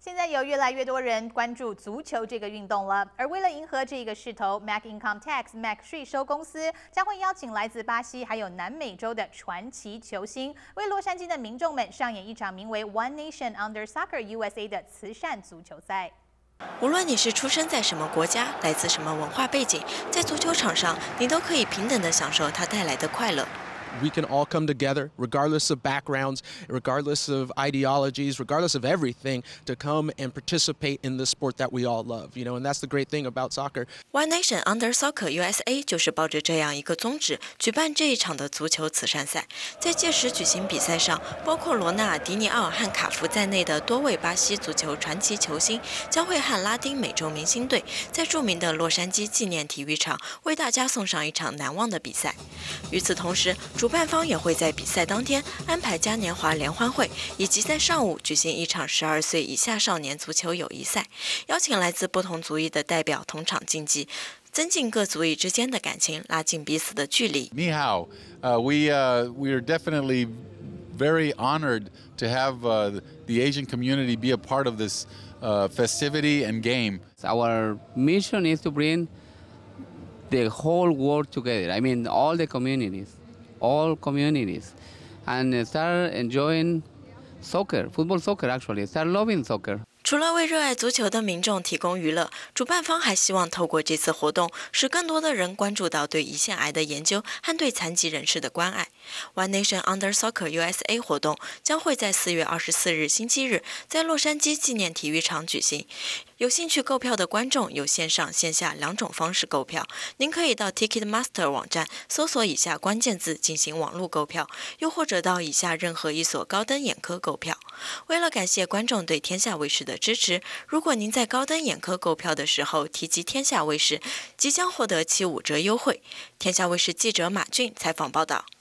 现在有越来越多人关注足球这个运动了，而为了迎合这个势头 ，Mac Income Tax 税收公司将会邀请来自巴西还有南美洲的传奇球星，为洛杉矶的民众们上演一场名为 One Nation Under Soccer USA 的慈善足球赛。 无论你是出生在什么国家，来自什么文化背景，在足球场上，你都可以平等地享受它带来的快乐。 We can all come together, regardless of backgrounds, regardless of ideologies, regardless of everything, to come and participate in the sport that we all love. And that's the great thing about soccer. One Nation Under Soccer USA 就是抱着这样一个宗旨举办这一场的足球慈善赛。在届时举行比赛上，包括罗纳尔迪尼奥和卡福在内的多位巴西足球传奇球星将会和拉丁美洲明星队在著名的洛杉矶纪念体育场为大家送上一场难忘的比赛。与此同时， 主办方也会在比赛当天安排嘉年华联欢会，以及在上午举行一场12岁以下少年足球友谊赛，邀请来自不同族裔的代表同场竞技，增进各族裔之间的感情，拉近彼此的距离。 你好，we are definitely very honored to have the Asian community be a part of this festivity and game. Our mission is to bring the whole world together. I mean, all communities, and start enjoying soccer, football soccer actually, start loving soccer. 除了为热爱足球的民众提供娱乐，主办方还希望透过这次活动，使更多的人关注到对胰腺癌的研究和对残疾人士的关爱。One Nation Under Soccer USA 活动将会在4月24日星期日在洛杉矶纪念体育场举行。有兴趣购票的观众有线上、线下两种方式购票。您可以到 Ticketmaster 网站搜索以下关键字进行网络购票，又或者到以下任何一所高登眼科购票。为了感谢观众对天下卫视的支持，如果您在高登眼科购票的时候提及天下卫视，即将获得75折优惠。天下卫视记者马俊采访报道。